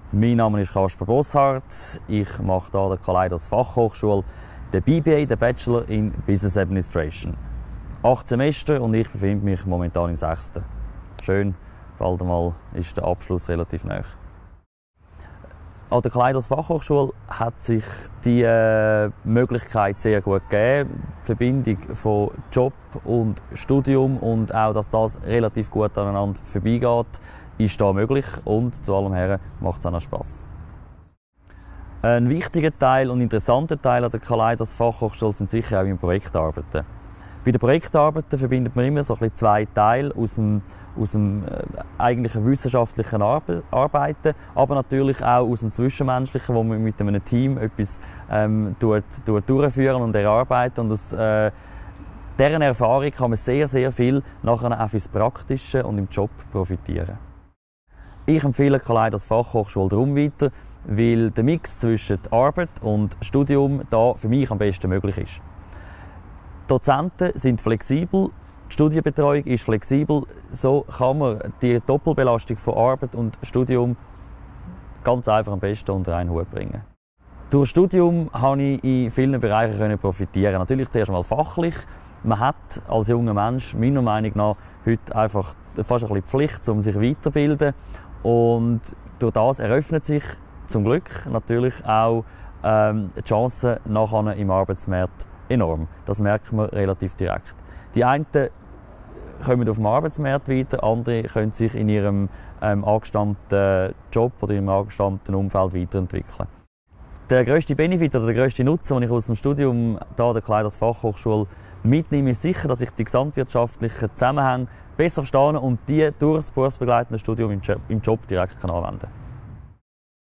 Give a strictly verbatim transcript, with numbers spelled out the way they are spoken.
Mein Name ist Kasper Bosshardt. Ich mache hier an der Kaleidos Fachhochschule den B B A, den Bachelor in Business Administration. Acht Semester und ich befinde mich momentan im sechsten. Schön, bald einmal ist der Abschluss relativ nah. An der Kaleidos Fachhochschule hat sich die äh, Möglichkeit sehr gut gegeben. Die Verbindung von Job und Studium und auch, dass das relativ gut aneinander vorbeigeht, ist da möglich und zu allem her macht es auch noch Spass. Ein wichtiger Teil und interessanter Teil an der Kaleidos Fachhochschule sind sicher auch meine Projektarbeiten. Bei den Projektarbeiten verbindet man immer so ein bisschen zwei Teile aus dem, aus dem äh, eigentlichen wissenschaftlichen Arbe Arbeiten, aber natürlich auch aus dem Zwischenmenschlichen, wo man mit einem Team etwas ähm, tut, tut durchführen und erarbeiten. Und aus äh, dieser Erfahrung kann man sehr, sehr viel nachher auch fürs Praktische und im Job profitieren. Ich empfehle Kaleidos Fachhochschule darum weiter, weil der Mix zwischen Arbeit und Studium da für mich am besten möglich ist. Die Dozenten sind flexibel, die Studienbetreuung ist flexibel, so kann man die Doppelbelastung von Arbeit und Studium ganz einfach am besten unter einen Hut bringen. Durch das Studium konnte ich in vielen Bereichen profitieren. Natürlich zuerst einmal fachlich. Man hat als junger Mensch meiner Meinung nach heute einfach fast ein bisschen Pflicht, um sich weiterzubilden. Und durch das eröffnet sich zum Glück natürlich auch ähm, die Chance nachher im Arbeitsmarkt enorm. Das merkt man relativ direkt. Die einen kommen auf dem Arbeitsmarkt weiter, andere können sich in ihrem ähm, angestammten Job oder im angestammten Umfeld weiterentwickeln. Der grösste Benefit oder der grösste Nutzen, den ich aus dem Studium hier an der Kaleidos Fachhochschule mitnehme, ist sicher, dass ich die gesamtwirtschaftlichen Zusammenhänge besser verstehe und die durch das berufsbegleitende Studium im Job direkt anwenden kann.